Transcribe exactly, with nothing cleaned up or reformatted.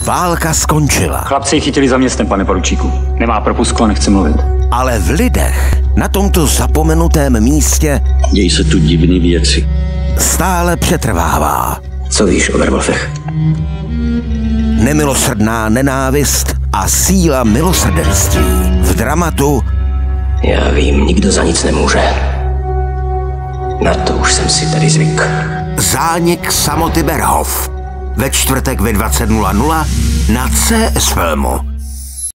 válka skončila. Chlapci chytili za městem, pane poručíku. Nemá propustku a nechce mluvit. Ale v lidech na tomto zapomenutém místě dějí se tu divné věci. Stále přetrvává. Co víš o Werwolfech? Nemilosrdná nenávist a síla milosrdenství v dramatu. Já vím, nikdo za nic nemůže. Na to už jsem si tady zvyk. Zánik samoty Berhof. Ve čtvrtek ve dvacet nula nula na C S Filmu.